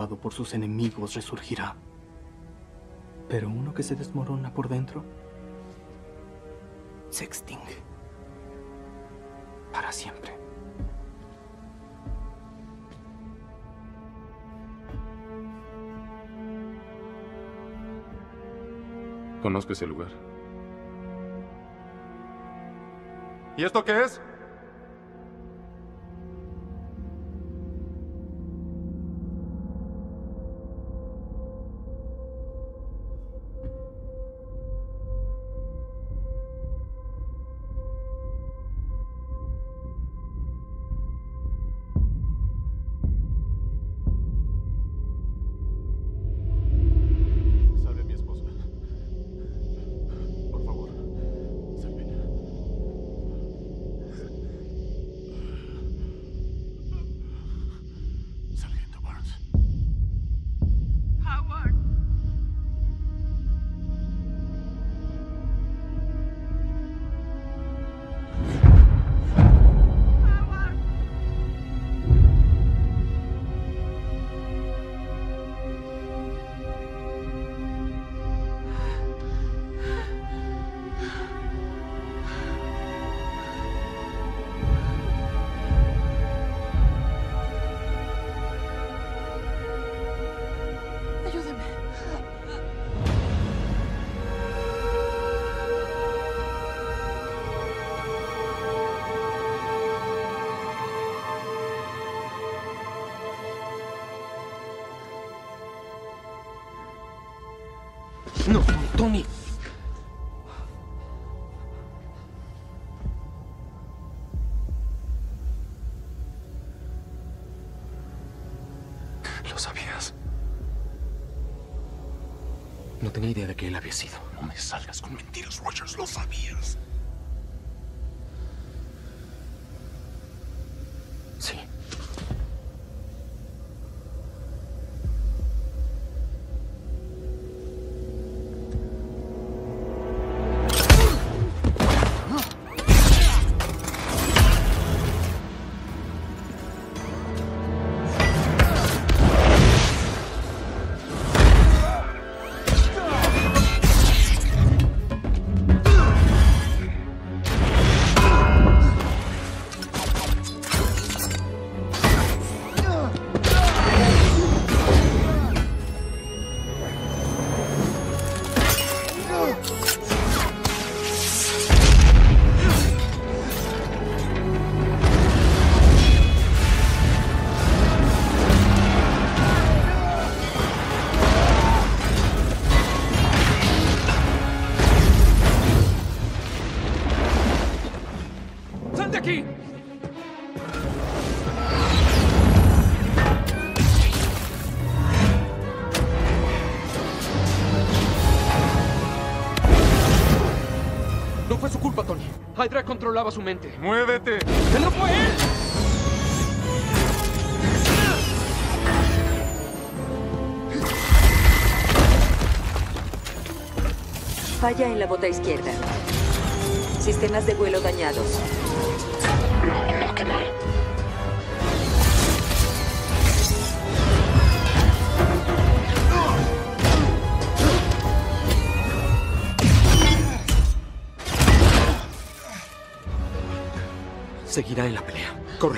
por sus enemigos resurgirá. Pero uno que se desmorona por dentro se extingue para siempre. Conozco ese lugar. ¿Y esto qué es? Salve a mi esposa. Por favor, sálvenla. Sargento Barnes. Howard. Howard. Ayúdame. No, Tony. Lo sabías. No tenía idea de que él había sido. No me salgas con mentiras, Rogers. Lo sabías. Sí. ¡Sal de aquí! No fue su culpa, Tony. Hydra controlaba su mente. ¡Muévete! ¡Que no fue él! Falla en la bota izquierda. Sistemas de vuelo dañados. No, qué mal. Seguirá en la pelea. Corre.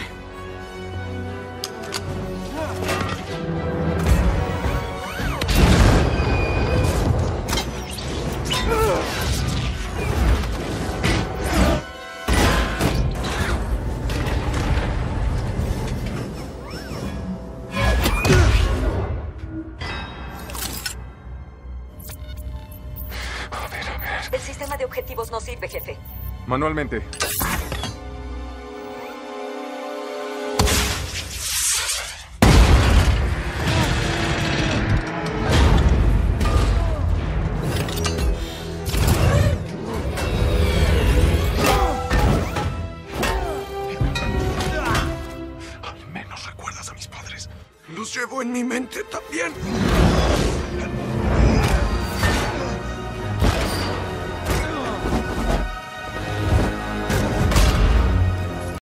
A ver. El sistema de objetivos no sirve, jefe. Manualmente. Al menos recuerdas a mis padres. Los llevo en mi mente también.